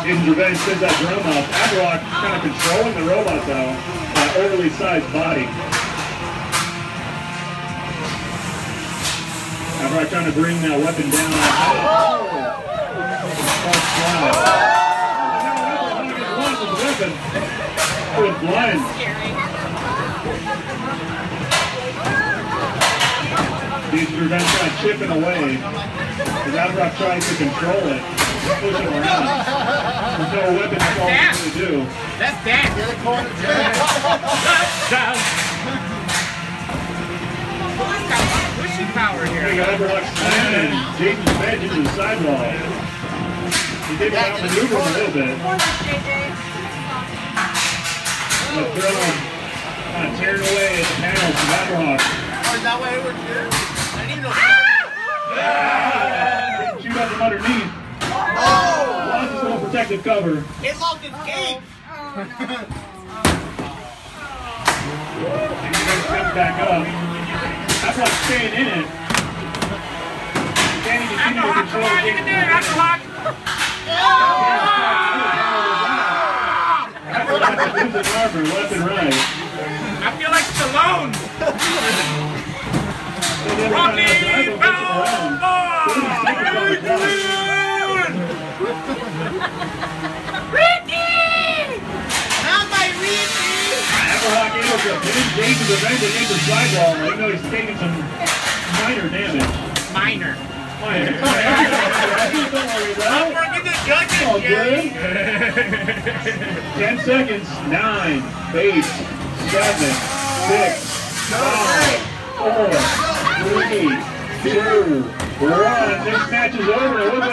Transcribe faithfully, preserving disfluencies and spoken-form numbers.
Jason's Revenge sends that drum up. Afrohawk kind of controlling the robot though. That overly sized body. Afrohawk trying to bring that weapon down. Oh! It was blind. Jason's Revenge kind of chipping away. As Afrohawk tries to control it, push him around. There's no weapon, that's all he's going to do. That's that. He's got a lot of pushing power here. You got Afrohawk slamming Jason's Revenge into the sidewall. He did outmaneuver him a little bit. The throw kind of tearing away at the panels from Afrohawk. Oh, is that why it worked here? I didn't even know. Ah! Shoot up from underneath. Oh! Lost his little protective cover. It lost its cape. He's going to step back up. Afrohawk staying in it. Can he continue to control the game? Afrohawk! Afrohawk losing armor left and right. I feel like Stallone. Rocky Balboa! Ricky! Not my Ricky! Afrohawk able to pin Jason's Revenge against the sidewall, even though he's taking some minor damage. Minor. Minor. I'm working the judges, All Jerry. good. Ten seconds. Nine, eight, seven, six, five, four, three, two, one. This match is over.